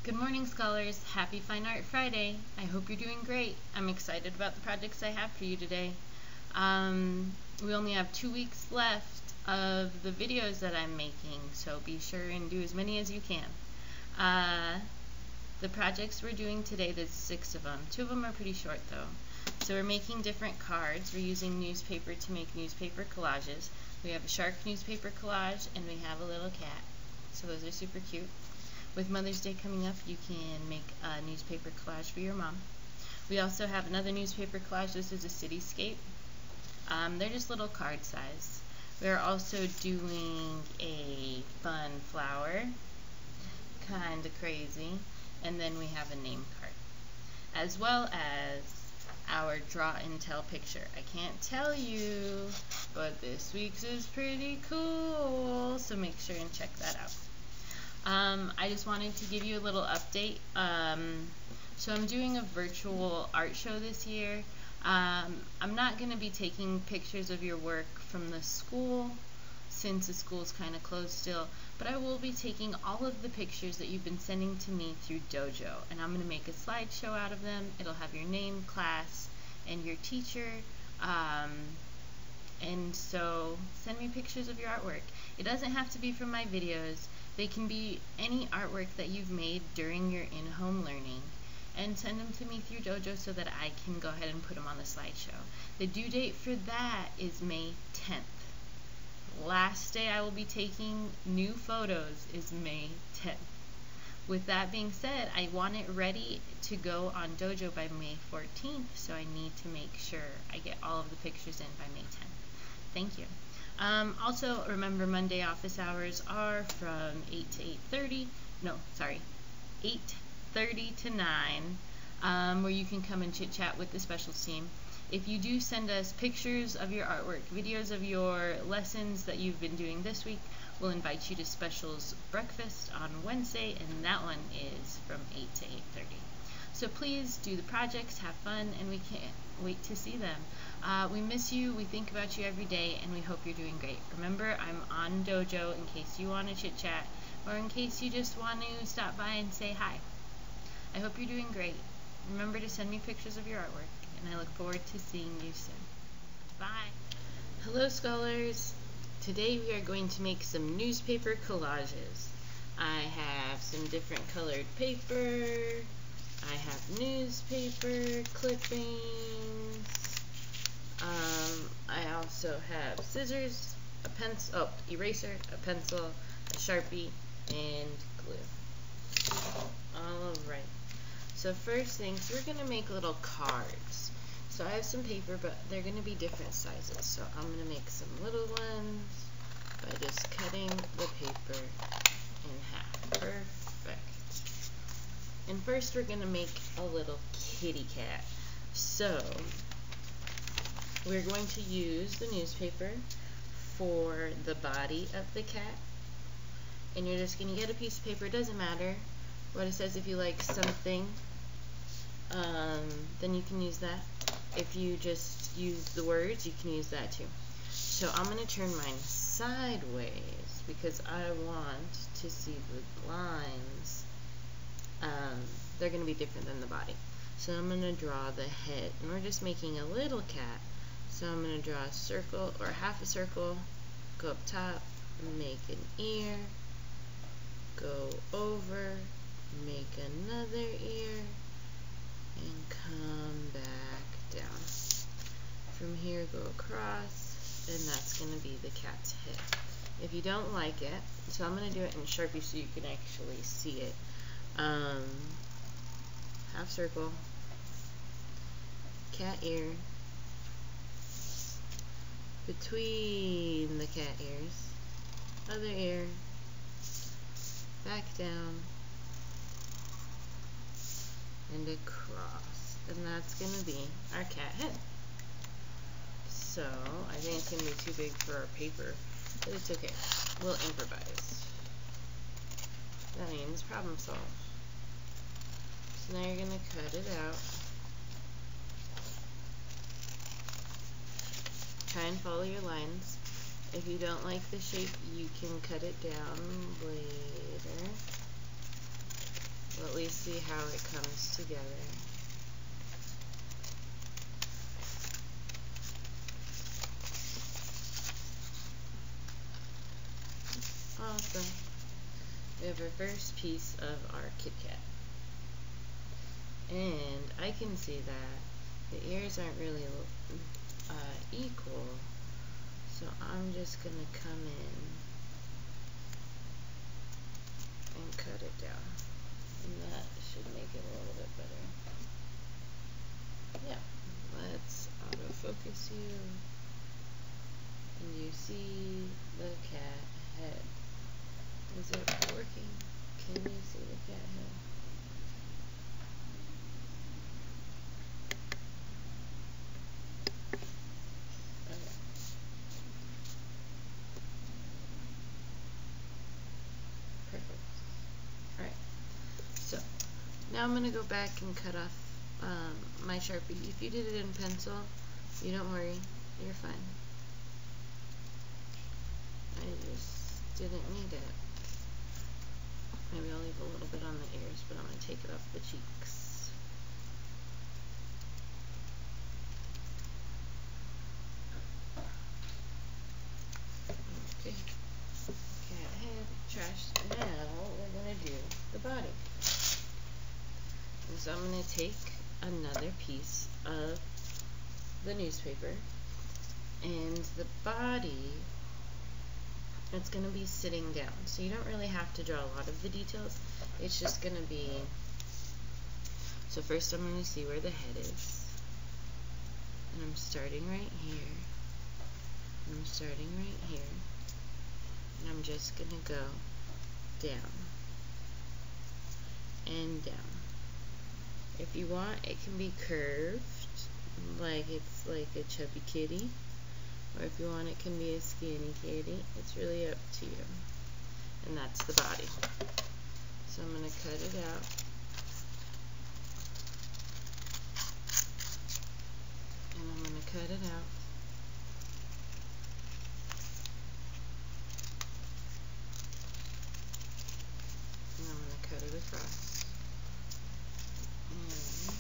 Good morning, scholars. Happy Fine Art Friday. I hope you're doing great. I'm excited about the projects I have for you today. We only have 2 weeks left of the videos that I'm making, so be sure and do as many as you can. The projects we're doing today, there's 6 of them. 2 of them are pretty short though. So we're making different cards. We're using newspaper to make newspaper collages. We have a shark newspaper collage and we have a little cat. So those are super cute. With Mother's Day coming up, you can make a newspaper collage for your mom. We also have another newspaper collage. This is a cityscape. They're just little card size. We're also doing a fun flower, kind of crazy, and then we have a name card, as well as our draw and tell picture. I can't tell you, but this week's is pretty cool, so make sure and check that out. I just wanted to give you a little update. So I'm doing a virtual art show this year. I'm not going to be taking pictures of your work from the school since the school's kind of closed still, but I will be taking all of the pictures that you've been sending to me through Dojo, and I'm going to make a slideshow out of them. It'll have your name, class, and your teacher. And so send me pictures of your artwork. It doesn't have to be from my videos. They can be any artwork that you've made during your in-home learning, and send them to me through Dojo so that I can go ahead and put them on the slideshow. The due date for that is May 10th. Last day I will be taking new photos is May 10th. With that being said, I want it ready to go on Dojo by May 14th, so I need to make sure I get all of the pictures in by May 10th. Thank you. Also, remember Monday office hours are from 8 to 8:30. No, sorry, 8:30 to 9, where you can come and chit-chat with the specials team. If you do send us pictures of your artwork, videos of your lessons that you've been doing this week, we'll invite you to specials breakfast on Wednesday, and that one is from 8 to 8:30. So please do the projects, have fun, and we can't wait to see them. We miss you, we think about you every day, and we hope you're doing great. Remember, I'm on Dojo in case you want to chit chat, or in case you just want to stop by and say hi. I hope you're doing great. Remember to send me pictures of your artwork, and I look forward to seeing you soon. Bye! Hello, scholars! Today we are going to make some newspaper collages. I have some different colored paper. I have newspaper clippings. I also have scissors, a pencil, eraser, a pencil, a Sharpie, and glue. Alright, so first things, we're going to make little cards. So I have some paper, but they're going to be different sizes. So I'm going to make some little ones by just cutting the paper in half. Perfect. And first we're going to make a little kitty cat. So we're going to use the newspaper for the body of the cat. And you're just going to get a piece of paper. It doesn't matter what it says. If you like something, then you can use that. If you just use the words, you can use that too. So I'm going to turn mine sideways because I want to see the lines. They're going to be different than the body. So I'm going to draw the head, and we're just making a little cat. So I'm going to draw a circle, or half a circle, go up top, make an ear, go over, make another ear, and come back down. From here, go across, and that's going to be the cat's head. If you don't like it, so I'm going to do it in Sharpie so you can actually see it. Half circle, cat ear, between the cat ears, other ear, back down, and across. And that's going to be our cat head. So, I think it's going to be too big for our paper, but it's okay. We'll improvise. That means problem solve. So now you're going to cut it out. Try and follow your lines. If you don't like the shape, you can cut it down later. But at least see how it comes together. Awesome. We have our first piece of our Kit Kat. And I can see that the ears aren't really equal, so I'm just going to come in and cut it down. And that should make it a little bit better. Yeah, let's autofocus you. And you see the cat head. Is it working? Can you see the cat head? Okay. Perfect. Alright. So, now I'm going to go back and cut off my Sharpie. If you did it in pencil, you don't worry. You're fine. I just didn't need it. Maybe I'll leave a little bit on the ears, but I'm going to take it off the cheeks. Okay. Cat head, trash. Now we're going to do the body. And so I'm going to take another piece of the newspaper, and the body, it's going to be sitting down, so you don't really have to draw a lot of the details. It's just going to be, so first I'm going to see where the head is, and I'm starting right here, and I'm starting right here, and I'm just going to go down and down. If you want, it can be curved, like it's like a chubby kitty. Or if you want, it can be a skinny kitty. It's really up to you. And that's the body. So I'm going to cut it out. And I'm going to cut it out. And I'm going to cut it across. And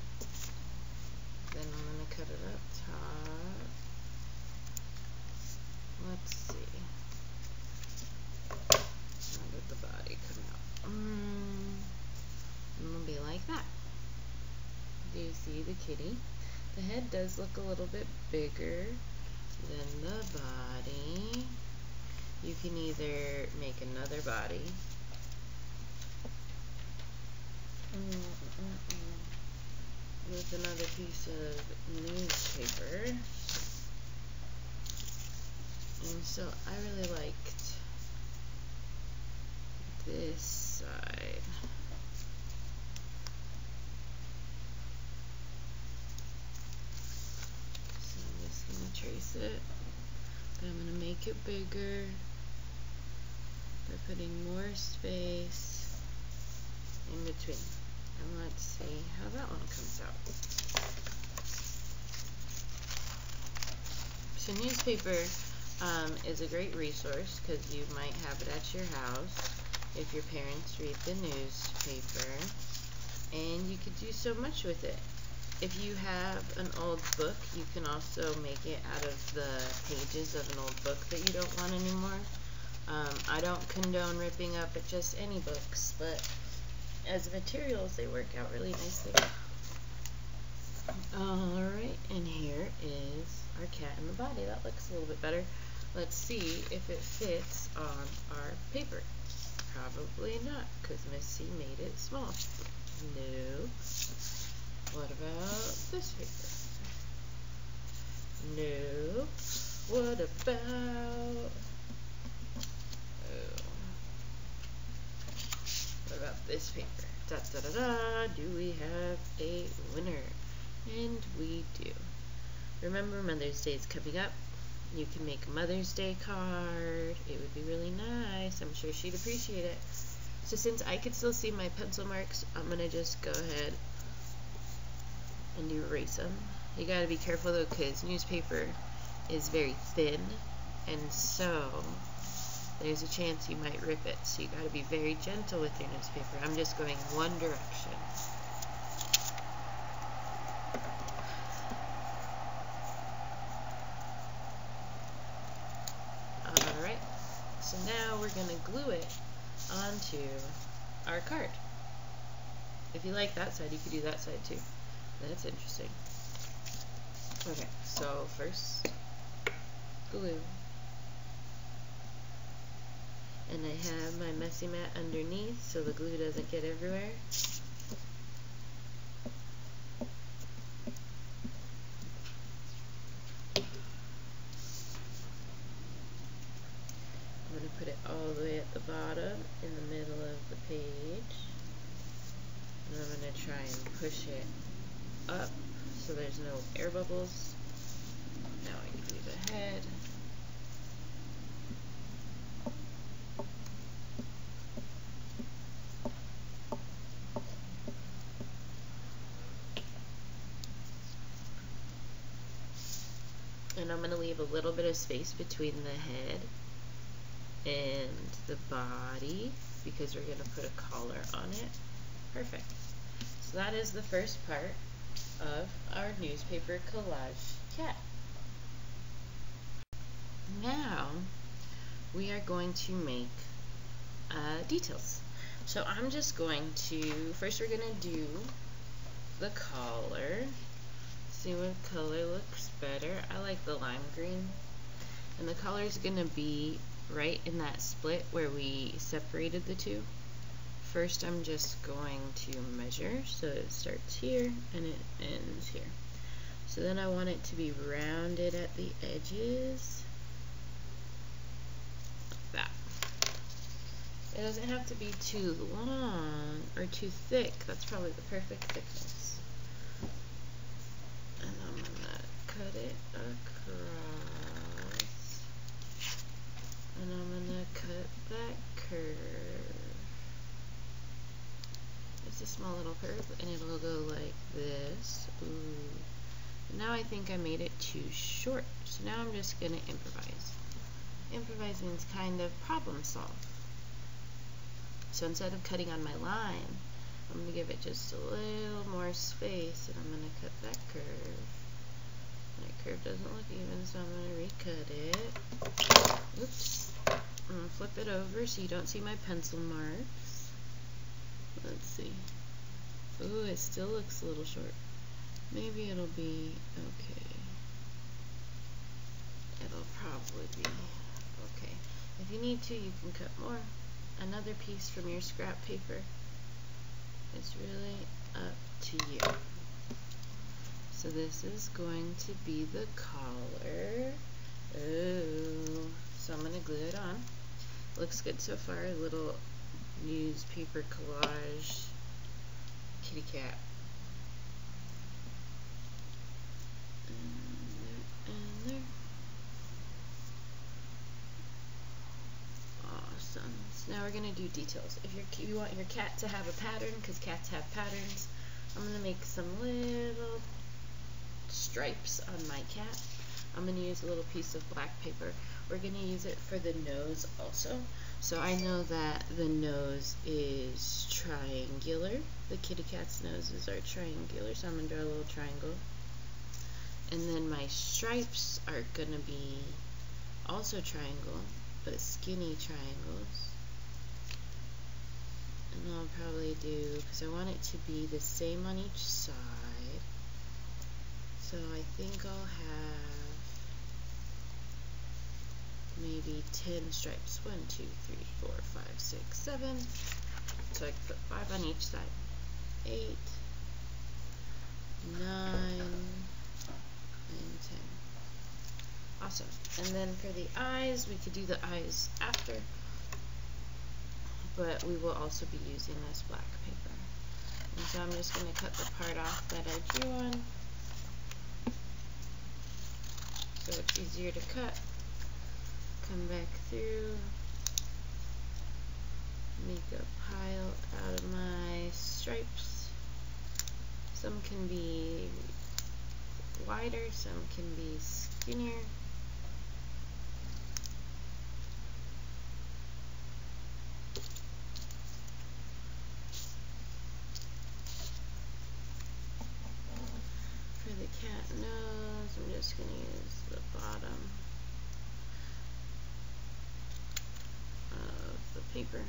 then I'm going to cut it up top. Let's see. How did the body come out? It'll be like that. Do you see the kitty? The head does look a little bit bigger than the body. You can either make another body with another piece of newspaper. And so I really liked this side. So I'm just going to trace it, but I'm going to make it bigger by putting more space in between. And let's see how that one comes out. So newspaper is a great resource because you might have it at your house if your parents read the newspaper, and you could do so much with it. If you have an old book, you can also make it out of the pages of an old book that you don't want anymore. I don't condone ripping up at just any books, but as materials they work out really nicely. Alright, and here is our cat in the body. That looks a little bit better. Let's see if it fits on our paper. Probably not, because Missy made it small. No. What about this paper? No. What about... oh. What about this paper? Da da da da. Do we have a winner? And we do. Remember, Mother's Day is coming up. You can make a Mother's Day card. It would be really nice. I'm sure she'd appreciate it. So since I can still see my pencil marks, I'm going to just go ahead and erase them. You got to be careful though, because newspaper is very thin, and so there's a chance you might rip it. So you got to be very gentle with your newspaper. I'm just going one direction. Alright, so now we're going to glue it onto our card. If you like that side, you could do that side too. That's interesting. Okay, so first, glue. And I have my messy mat underneath so the glue doesn't get everywhere. I'm going to put it all the way at the bottom in the middle of the page. And I'm going to try and push it up so there's no air bubbles. Now I can do the head. And I'm going to leave a little bit of space between the head and the body because we're going to put a collar on it. Perfect. So that is the first part of our newspaper collage cat. Now we are going to make details. So I'm just going to, first we're going to do the collar. See what color looks better. I like the lime green. And the color is going to be right in that split where we separated the two. First I'm just going to measure, so it starts here and it ends here. So then I want it to be rounded at the edges, like that. It doesn't have to be too long or too thick, that's probably the perfect thickness. And I'm going to cut it across, and I'm going to cut that curve. It's a small little curve, and it'll go like this. Ooh. Now I think I made it too short, so now I'm just going to improvise. Improvise means kind of problem solve. So instead of cutting on my line, I'm going to give it just a little more space, and I'm going to cut that curve. That curve doesn't look even, so I'm going to recut it. Oops. I'm going to flip it over so you don't see my pencil marks. Let's see. Ooh, it still looks a little short. Maybe it'll be okay. It'll probably be okay. If you need to, you can cut more. Another piece from your scrap paper. It's really up to you. So this is going to be the collar. Ooh. So I'm going to glue it on. Looks good so far. A little newspaper collage kitty cat. And there. Awesome. So now we're going to do details. If you want your cat to have a pattern, because cats have patterns, I'm going to make some little stripes on my cat. I'm going to use a little piece of black paper. We're going to use it for the nose also. So I know that the nose is triangular. The kitty cat's noses are triangular, so I'm going to draw a little triangle. And then my stripes are going to be also triangle, but skinny triangles. And I'll probably do, because I want it to be the same on each side. So I think I'll have maybe 10 stripes. 1, 2, 3, 4, 5, 6, 7. So I can put 5 on each side. 8, 9, and 10. Awesome. And then for the eyes, we could do the eyes after, but we will also be using this black paper. And so I'm just going to cut the part off that I drew on, so it's easier to cut. Come back through, make a pile out of my stripes. Some can be wider, some can be skinnier. cat nose, I'm just going to use the bottom of the paper.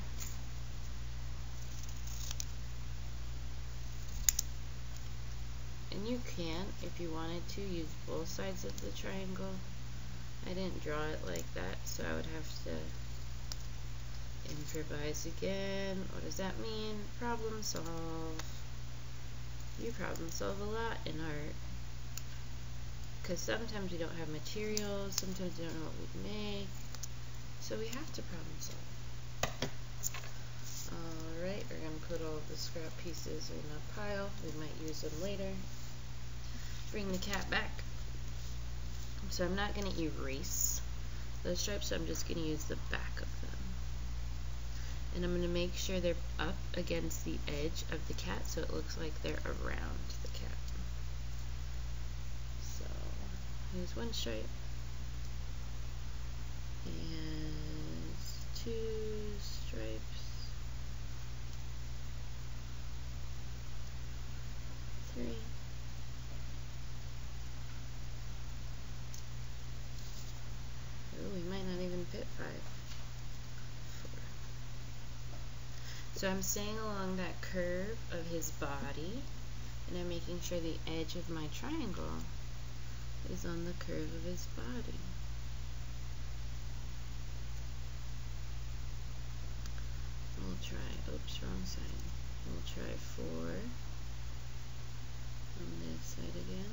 And you can, if you wanted to, use both sides of the triangle. I didn't draw it like that, so I would have to improvise again. What does that mean? Problem solve. You problem solve a lot in art, because sometimes we don't have materials, sometimes we don't know what we make, so we have to problem solve. Alright, we're going to put all the scrap pieces in a pile. We might use them later. Bring the cat back. So I'm not going to erase those stripes, so I'm just going to use the back of them. And I'm going to make sure they're up against the edge of the cat so it looks like they're around the cat. So here's one stripe. And 2 stripes. 3. Oh, we might not even fit 5. 4. So I'm staying along that curve of his body, and I'm making sure the edge of my triangle is on the curve of his body. We'll try, oops, wrong side. We'll try 4 on this side again.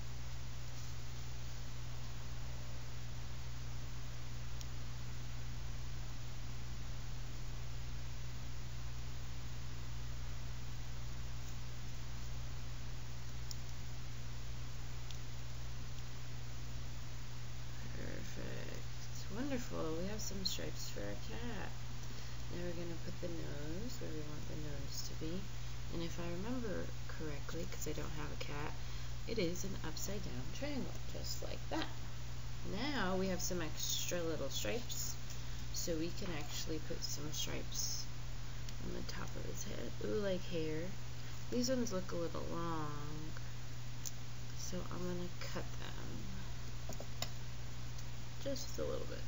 Wonderful, we have some stripes for our cat. Now we're going to put the nose where we want the nose to be. And if I remember correctly, because I don't have a cat, it is an upside down triangle, just like that. Now we have some extra little stripes, so we can actually put some stripes on the top of his head. Ooh, like hair. These ones look a little long, so I'm going to cut them just a little bit.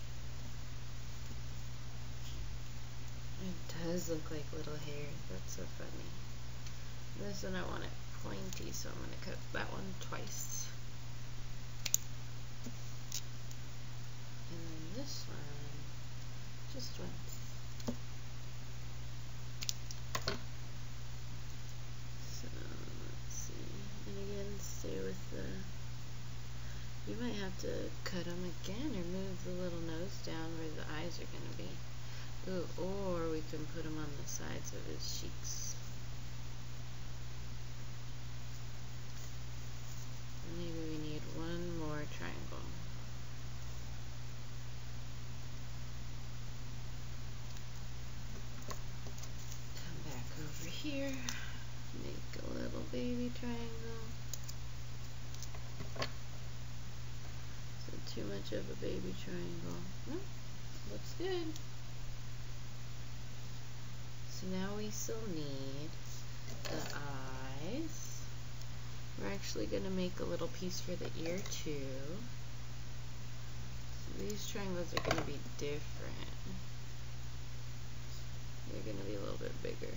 It does look like little hair. That's so funny. This one I want it pointy, so I'm going to cut that one twice. And then this one, just once. So, let's see. And again, stay with the... You might have to cut them again or move the little nose down where the eyes are going to be. Ooh, or we can put them on the sides of his cheeks. Maybe we need one more triangle. Come back over here. Make a little baby triangle. Too much of a baby triangle. No, looks good. So now we still need the eyes. We're actually going to make a little piece for the ear too. So these triangles are going to be different. They're going to be a little bit bigger.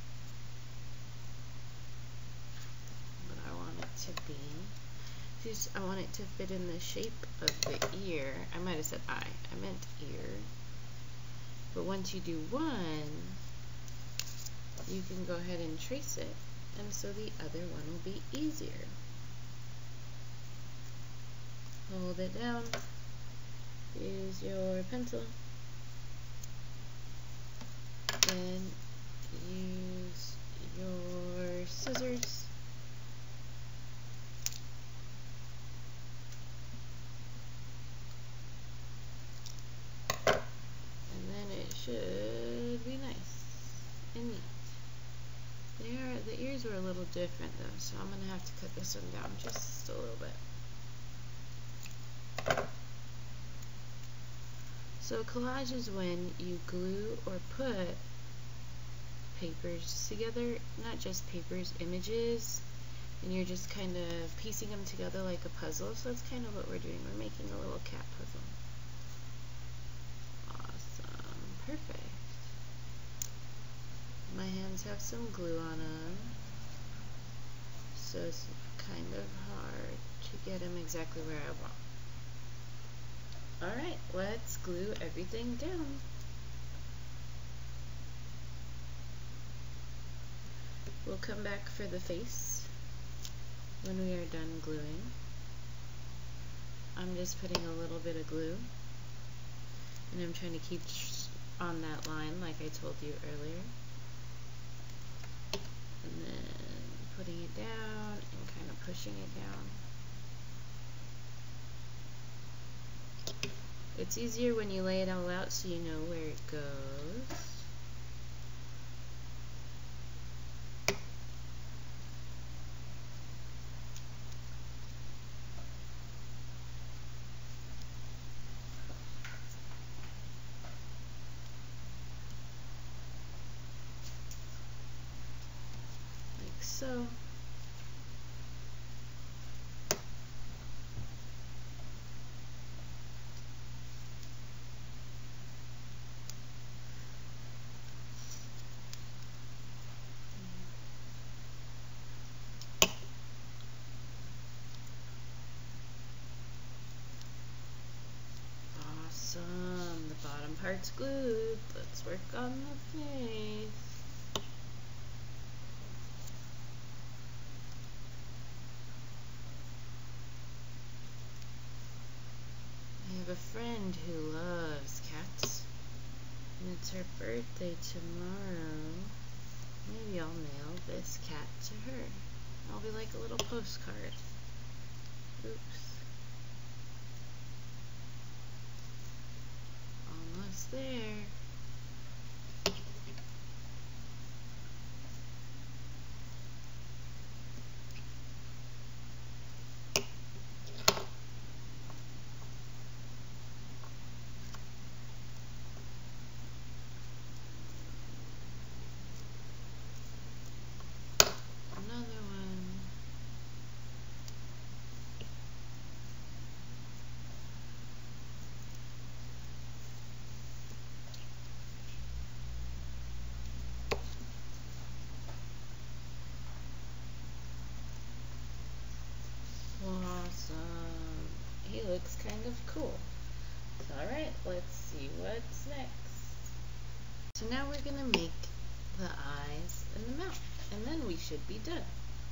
But I want it to be... I want it to fit in the shape of the ear. I might have said eye. I meant ear. But once you do one, you can go ahead and trace it, and so the other one will be easier. Hold it down. Use your pencil. And use your scissors. Should be nice and neat. The ears were a little different though, so I'm going to have to cut this one down just a little bit. So collage is when you glue or put papers together, not just papers, images, and you're just kind of piecing them together like a puzzle. So that's kind of what we're doing. We're making a little cat puzzle. Awesome. Perfect. My hands have some glue on them, so it's kind of hard to get them exactly where I want. Alright, let's glue everything down. We'll come back for the face when we are done gluing. I'm just putting a little bit of glue, and I'm trying to keep on that line like I told you earlier. And then putting it down and kind of pushing it down. It's easier when you lay it all out so you know where it goes. Like so. Awesome. The bottom part's glued. Let's work on the face. I have a friend who loves cats, and it's her birthday tomorrow. Maybe I'll mail this cat to her. I'll be like a little postcard. Oops. Almost there. Another one. Awesome. He looks kind of cool. Alright, let's see what's next. So now we're going to make the eyes and the mouth, and then we should be done.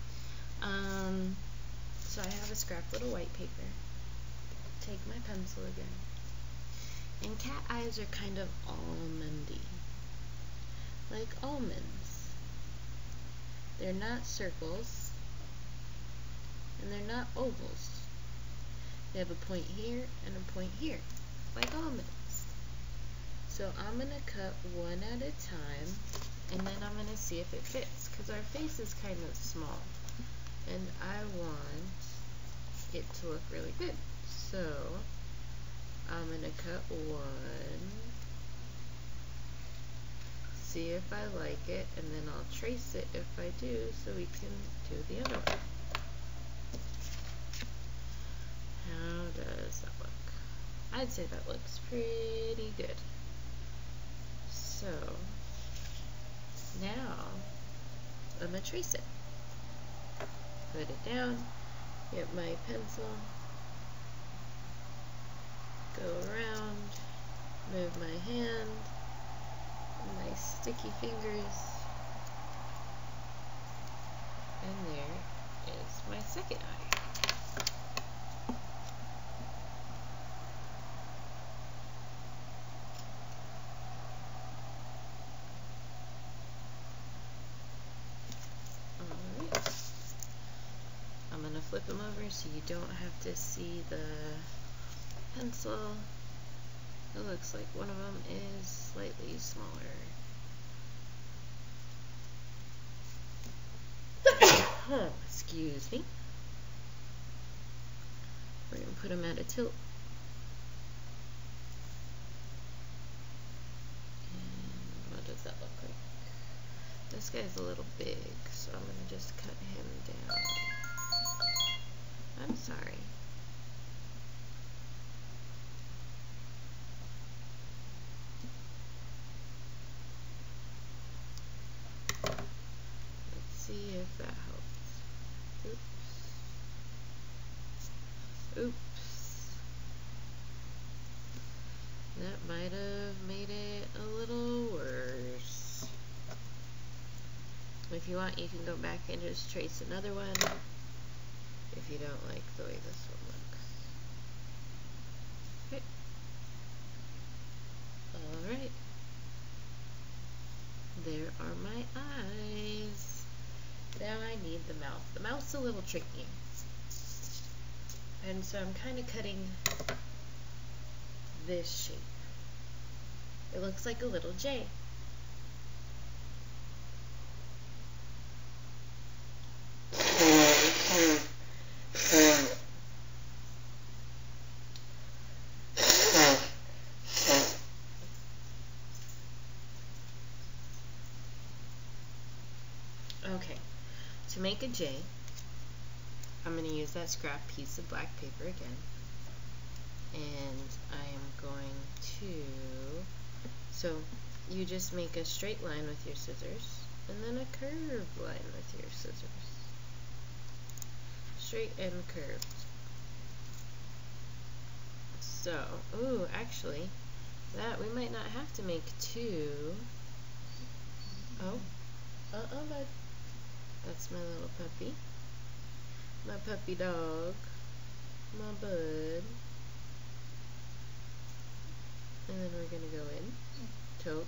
So I have a scrap little white paper. Take my pencil again. And cat eyes are kind of almondy, like almonds. They're not circles, and they're not ovals. They have a point here and a point here, like almonds. So I'm going to cut one at a time, and then I'm going to see if it fits, because our face is kind of small, and I want it to look really good. So I'm going to cut one, see if I like it, and then I'll trace it if I do, so we can do the other one. How does that look? I'd say that looks pretty good. So now I'm going to trace it. Put it down, get my pencil, go around, move my hand, my sticky fingers, and there is my second eye. Flip them over so you don't have to see the pencil. It looks like one of them is slightly smaller. Excuse me. We're going to put them at a tilt. And what does that look like? This this guy's a little big, so I'm going to just cut him down. I'm sorry. Let's see if that helps. Oops. That might have made it a little worse. If you want, you can go back and just trace another one if you don't like the way this one looks. Okay. Alright. There are my eyes. Now I need the mouth. The mouth's a little tricky. And so I'm kind of cutting this shape. It looks like a little J. Okay, to make a J, I'm going to use that scrap piece of black paper again, and I am going to, so you just make a straight line with your scissors, and then a curved line with your scissors. Straight and curved. So, ooh, actually, that, we might not have to make two. Oh, bud. That's my little puppy. My puppy dog. My bud. And then we're going to go in. Toke.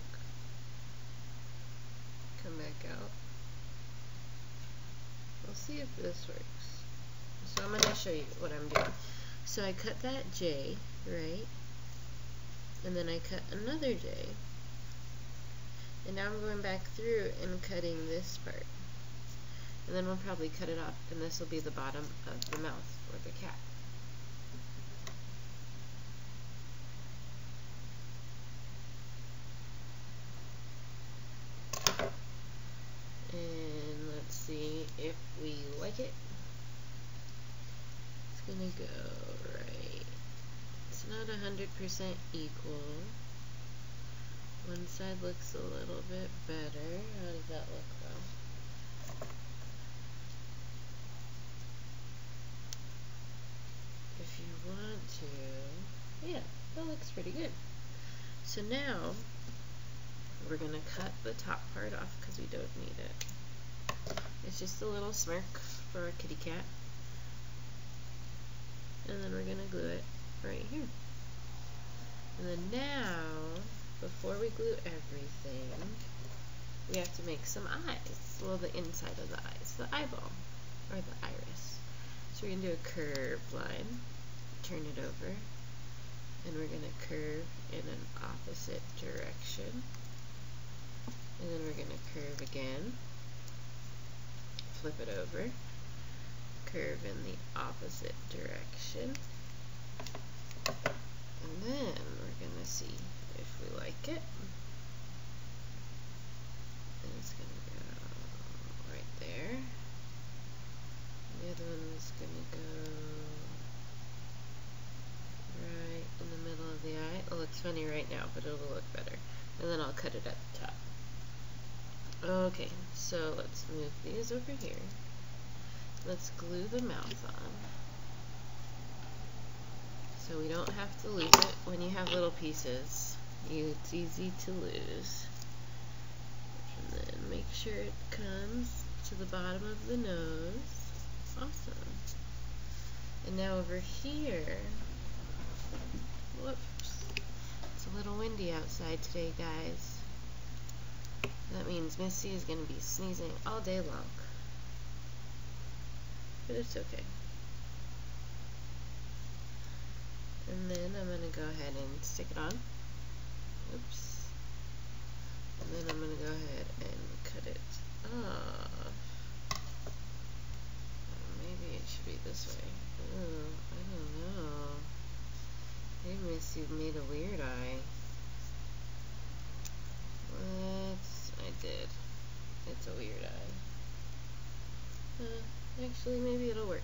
Come back out. We'll see if this works. So I'm going to show you what I'm doing. So I cut that J, right? And then I cut another J. And now I'm going back through and cutting this part. And then we'll probably cut it off, and this will be the bottom of the mouth for the cat. And let's see if we like it. It's gonna go right. It's not 100% equal. One side looks a little bit better. How does that look though? If you want to, yeah, that looks pretty good. So now we're going to cut the top part off because we don't need it. It's just a little smirk for our kitty cat. And then we're going to glue it right here. And then now, before we glue everything, we have to make some eyes. Well, the inside of the eyes, the eyeball, or the iris. So we're going to do a curved line, turn it over, and we're going to curve in an opposite direction. And then we're going to curve again, flip it over, curve in the opposite direction, and then we're going to see if we like it. And it's going to go right there. The other one is going to go right in the middle of the eye. It looks funny right now, but it'll look better. And then I'll cut it at the top. Okay, so let's move these over here. Let's glue the mouth on. So we don't have to lose it. When you have little pieces, it's easy to lose. And then make sure it comes to the bottom of the nose. Awesome. And now over here, whoops, it's a little windy outside today, guys. That means Missy is going to be sneezing all day long. But it's okay. And then I'm going to go ahead and stick it on. Oops. And then I'm going to go ahead and cut it off. Maybe it should be this way. Ooh, I don't know. Hey, Miss, you've made a weird eye. What? I did. It's a weird Actually, maybe it'll work.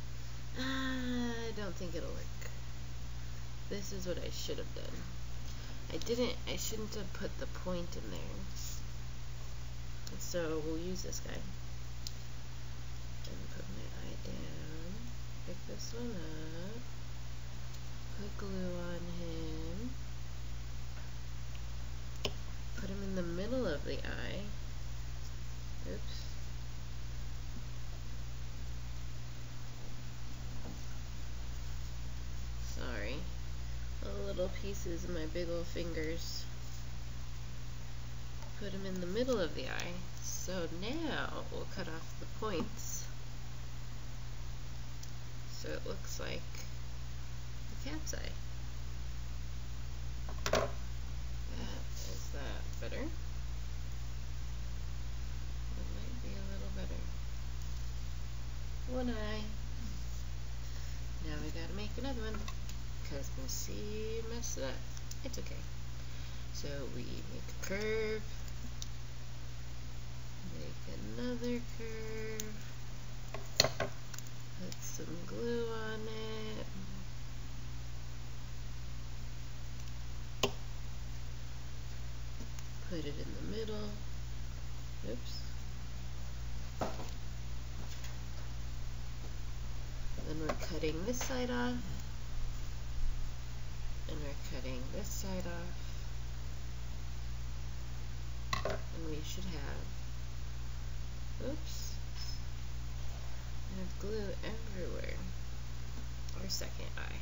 I don't think it'll work. This is what I should have done. I shouldn't have put the point in there. So we'll use this guy. And put my eye down. Pick this one up. Put glue on him. Put him in the middle of the eye. Oops. Sorry. All the little pieces of my big old fingers. Put him in the middle of the eye. So now we'll cut off the points. So it looks like the cat's eye. Is that better? It might be a little better. One eye. Now we gotta make another one, because my seed messed it up. It's okay. So we make a curve, make another curve, put some glue on it, put it in the middle. Oops. Then we're cutting this side off, and we're cutting this side off, and we should have, oops, I have glue everywhere, our second eye.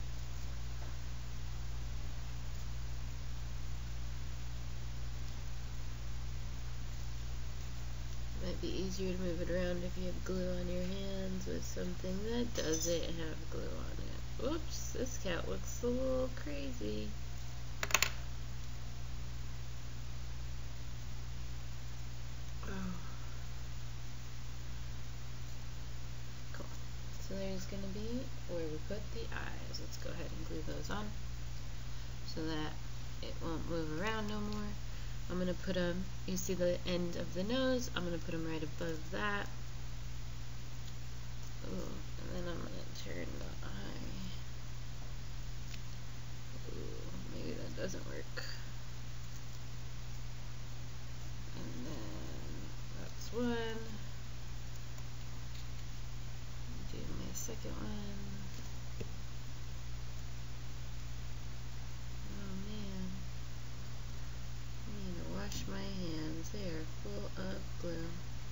Might be easier to move it around if you have glue on your hands with something that doesn't have glue on it. Whoops, this cat looks a little crazy. Oh. Cool. So there's going to be where we put the eyes. Let's go ahead and glue those on so that it won't move around no more. I'm going to put them, you see the end of the nose, I'm going to put them right above that. Ooh, and then I'm going to turn the eye. Ooh, maybe that doesn't work. And then that's one. Do my second one. My hands, they are full of glue.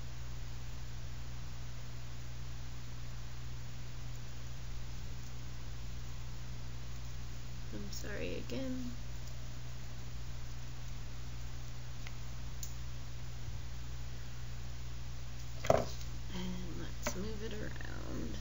I'm sorry again. And let's move it around.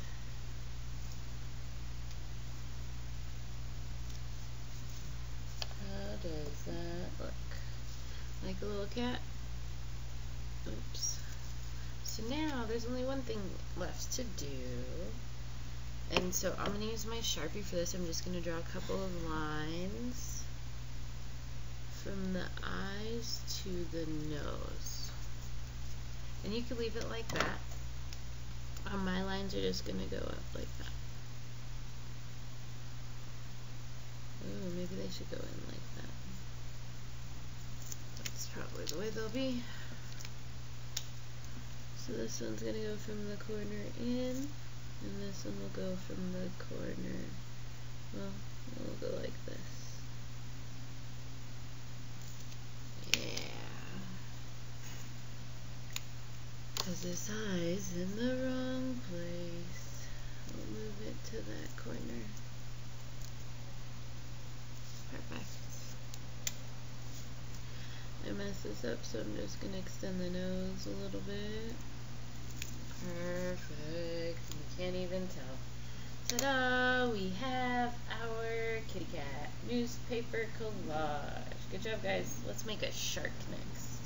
How does that look? Like a little cat. Oops. So now there's only one thing left to do. And so I'm going to use my Sharpie for this. I'm just going to draw a couple of lines from the eyes to the nose. And you can leave it like that. My lines are just going to go up like that. Ooh, maybe they should go in like that. Probably the way they'll be. So this one's going to go from the corner in, and this one will go from the corner, well, it'll go like this. Yeah. Because this eye's in the wrong place. We'll move it to that corner. Perfect. I messed this up, so I'm just going to extend the nose a little bit. Perfect. You can't even tell. Ta-da! We have our kitty cat newspaper collage. Good job, guys. Let's make a shark next.